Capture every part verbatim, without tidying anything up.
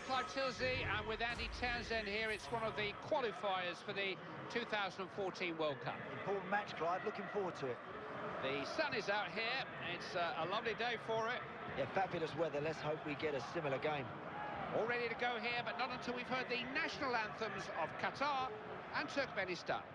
Clive Tilsey, and with Andy Townsend here, it's one of the qualifiers for the two thousand fourteen World Cup. Important match, Clive. Looking forward to it. The sun is out here. It's uh, a lovely day for it. Yeah, fabulous weather. Let's hope we get a similar game. All ready to go here, but not until we've heard the national anthems of Qatar and Turkmenistan.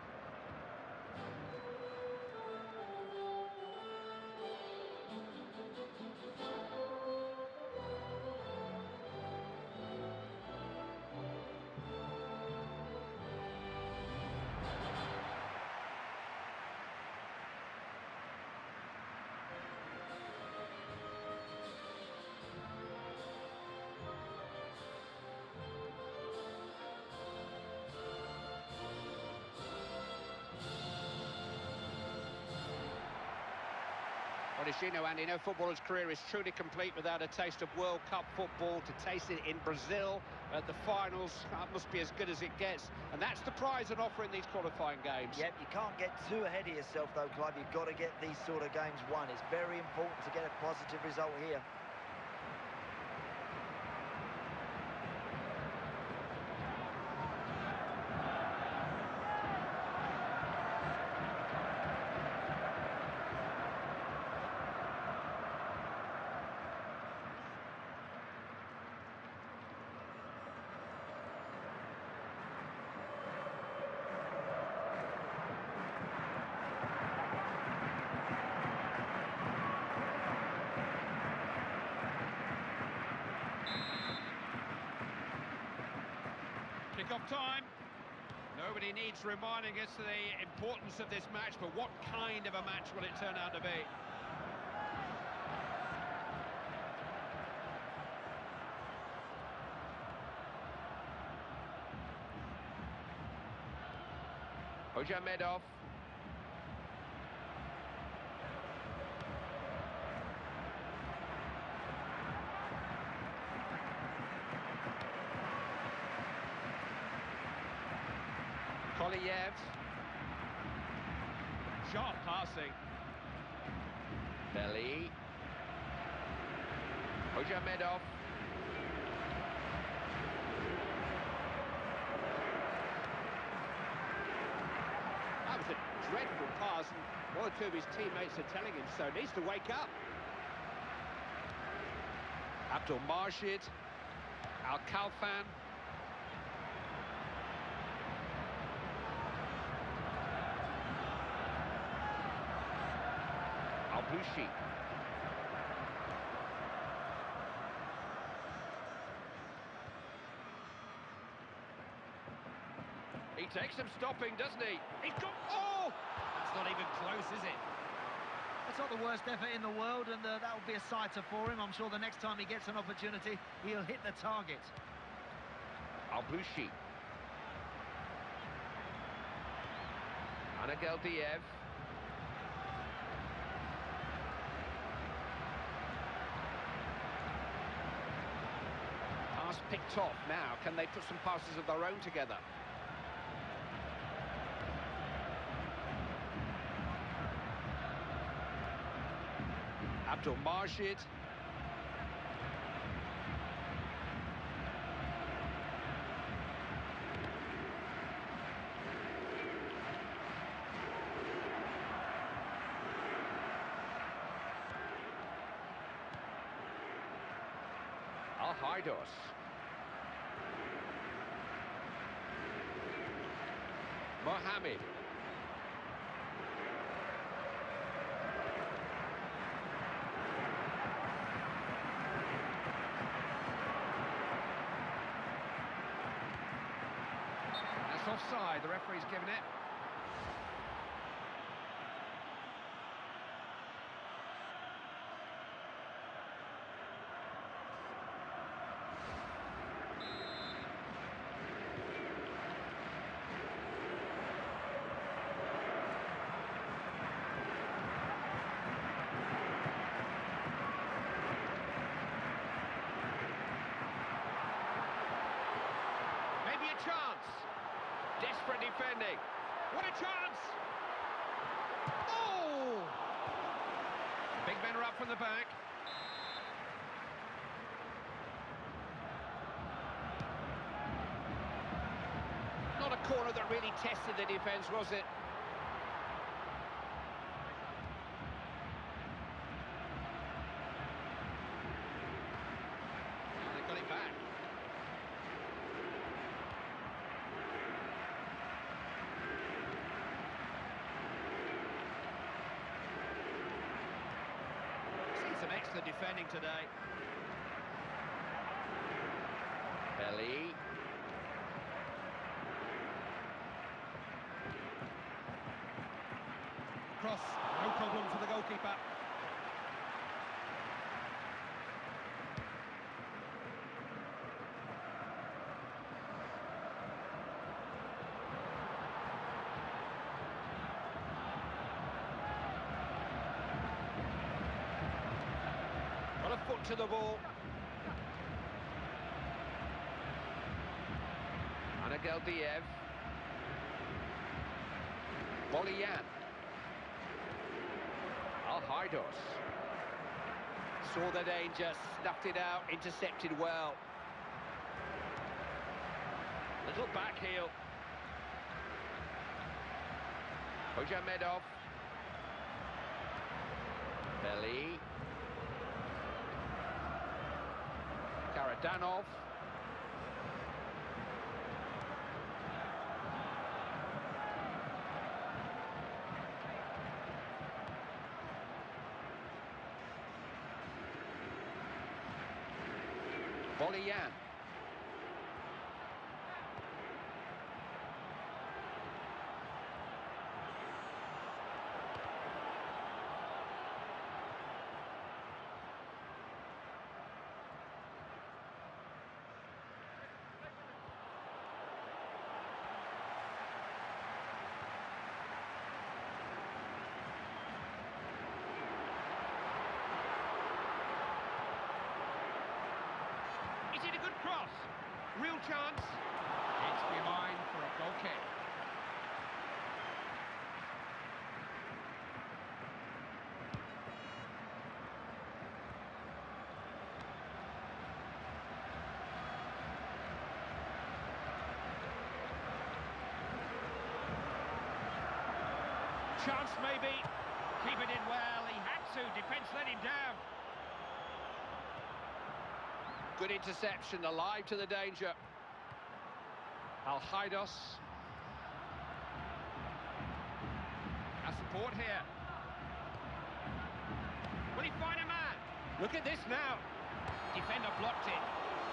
Well, as you know, Andy, no footballer's career is truly complete without a taste of World Cup football. To taste it in Brazil at the finals, that must be as good as it gets. And that's the prize on offer in these qualifying games. Yep, you can't get too ahead of yourself, though, Clive. You've got to get these sort of games won. It's very important to get a positive result here. Kick-off time. Nobody needs reminding us of the importance of this match, but what kind of a match will it turn out to be? Hojamedov. Koliev. Sharp passing. Belly. Hojamedov. That was a dreadful pass, and one or two of his teammates are telling him so. Needs to wake up. Abdul Majid. Al Khalfan. Al-Blushi. He takes some stopping, doesn't he? He's got... Oh! That's not even close, is it? That's not the worst effort in the world, and uh, that will be a sighter for him. I'm sure the next time he gets an opportunity, he'll hit the target. Al-Blushi. Anageldiev. Pass picked off now. Can they put some passes of their own together? Abdul Majid. Al-Haidos. Mohamed. That's offside, the referee's given it. Desperate defending. What a chance! Oh! Big men are up from the back. corner that really tested the defence, was it? Oh, they got it back. Seen some excellent defending today. Belly. Cross, no problem for the goalkeeper. Got a foot to the ball. Anageldiev. Bolian. Al-Haidos. Saw the danger, snuffed it out, intercepted well. Little back heel. Hojamedov. Belly. Karadanov. Bolian. Is it a good cross? Real chance. It's behind for a goal kick. Chance maybe. Keep it in well. He had to. Defence let him down. Good interception, alive to the danger. Al-Haidos. A support here. Will he find a man? Look at this now. Defender blocked it.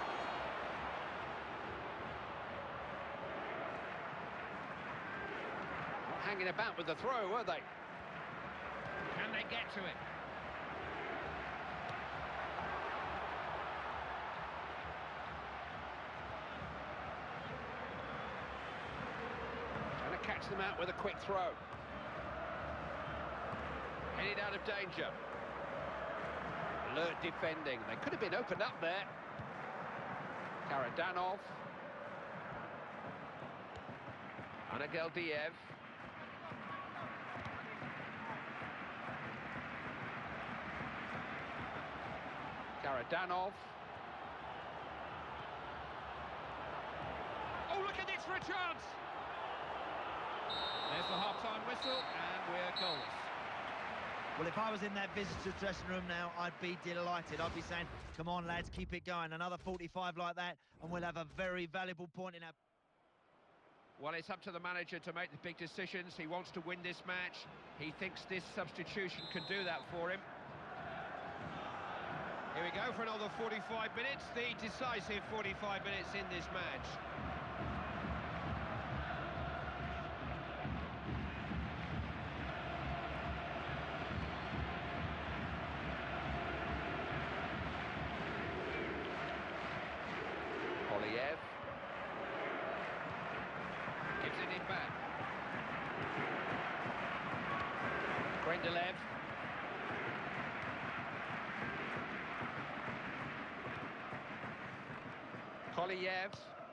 Not hanging about with the throw, were they? Can they get to it? Catch them out with a quick throw. Headed out of danger. Alert defending. They could have been opened up there. Karadanov. Anageldiev. Karadanov. Oh, look at this for a chance! There's the half-time whistle, and we're goalless. Well, if I was in that visitor's dressing room now, I'd be delighted. I'd be saying, come on, lads, keep it going. Another forty-five like that, and we'll have a very valuable point in our... Well, it's up to the manager to make the big decisions. He wants to win this match. He thinks this substitution can do that for him. Here we go for another forty-five minutes, the decisive forty-five minutes in this match. Polyev. Gives it in back. Grendelev. Polyev.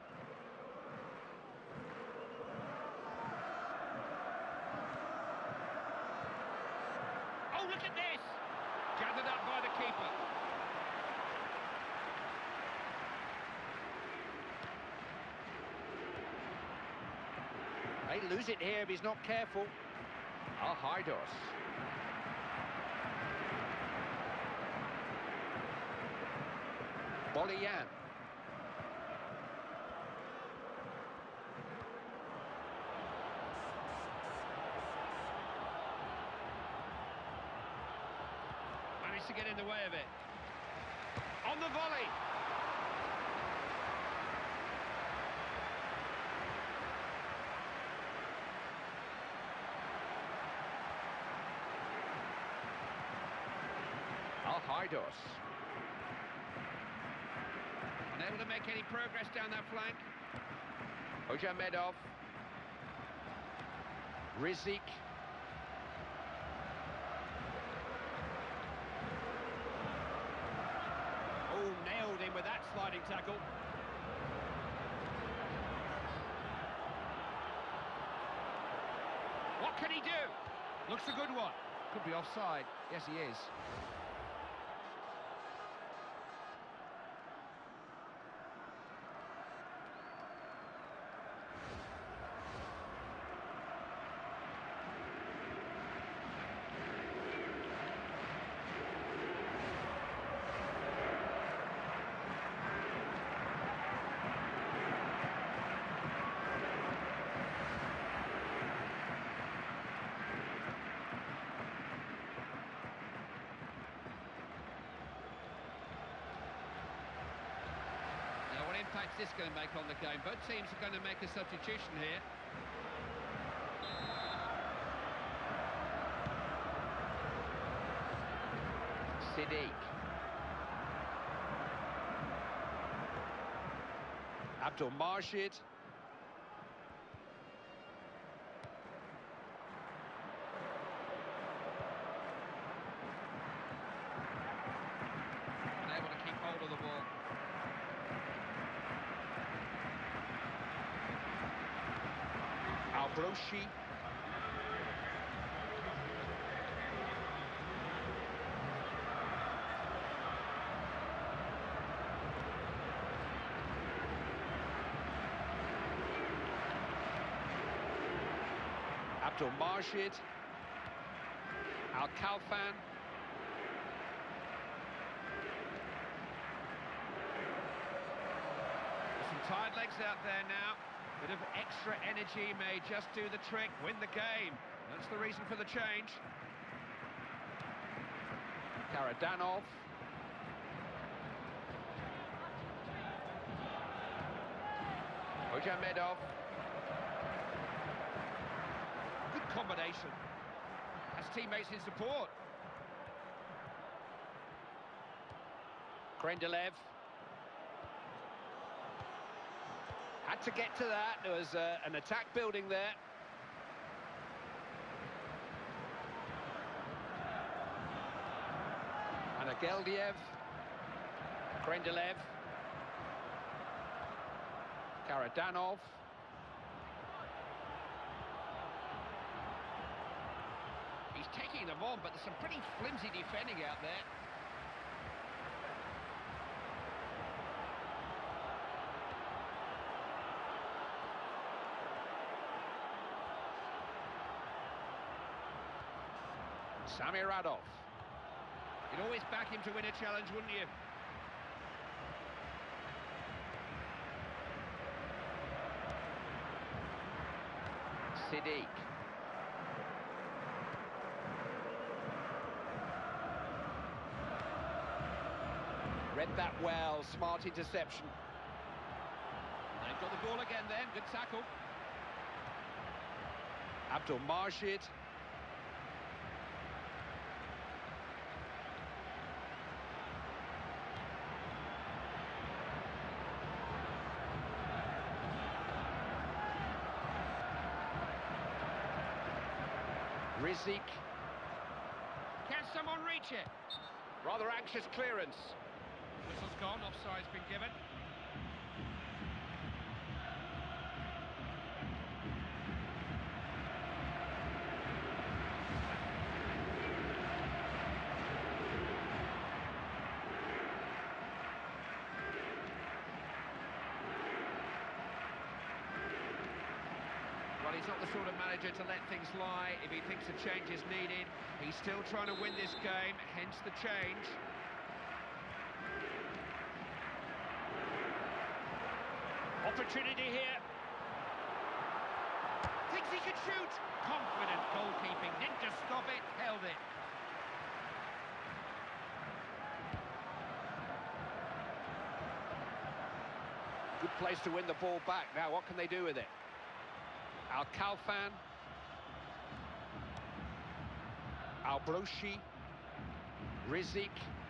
Oh, look at this! Gathered up by the keeper. May lose it here if he's not careful. Al-Haidos. Bolian. Managed to get in the way of it. On the volley. Al-Haidos. Unable to make any progress down that flank. Hojamedov. Rizik. Oh, nailed him with that sliding tackle. What can he do? Looks a good one. Could be offside. Yes, he is. What impact is this going to make on the game? Both teams are going to make a substitution here. Siddiq. Abdul Marshid. Unable to keep hold of the ball. Al-Broshi. Abdul Marshid. Al-Khalfan. Some tired legs out there now. Bit of extra energy may just do the trick, win the game. That's the reason for the change. Karadanov. Hojamedov. Good combination. Has teammates in support. Krendelev. Had to get to that. There was uh, an attack building there. Anageldiev. Krendelev. Karadanov. He's taking them on, but there's some pretty flimsy defending out there. Samiradov. You'd always back him to win a challenge, wouldn't you? Siddiq. Read that well, smart interception. They've got the ball again then, good tackle. Abdul Marshid. Rizik. Can someone reach it? Rather anxious clearance. Whistle's gone, offside's been given. Well, Well, he's not the sort of manager to let things lie. If he thinks a change is needed, he's still trying to win this game, hence the change. Opportunity here. Thinks he can shoot. Confident goalkeeping. Didn't just stop it, held it. Good place to win the ball back. Now, what can they do with it? Al-Khalfan. Al-Brouchi. Rizik.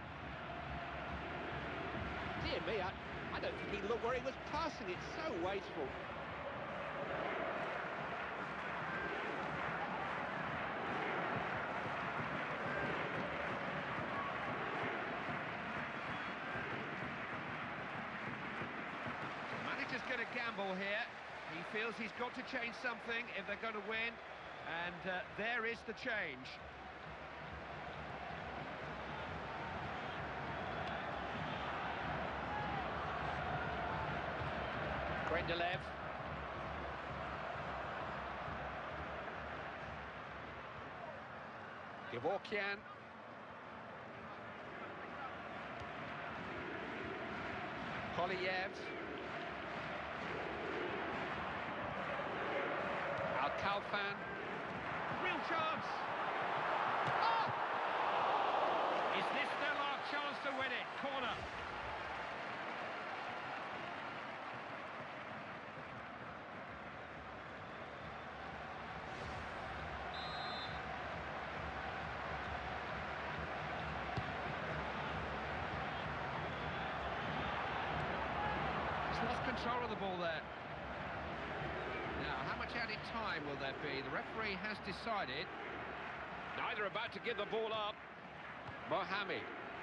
Dear me, I, I don't think he looked where he was passing. It's so wasteful. Manager's going to gamble here. He feels he's got to change something if they're going to win. And uh, there is the change. Grendelev. Gevorkian. Koliev. Al-Khalfan. Real chance. Oh! Is this their last chance to win it? Corner. Lost control of the ball there. Now, how much added time will there be? The referee has decided. Neither about to give the ball up. Mohamed.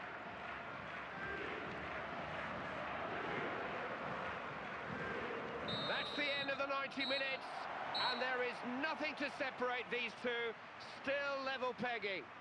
That's the end of the ninety minutes. And there is nothing to separate these two. Still level pegging.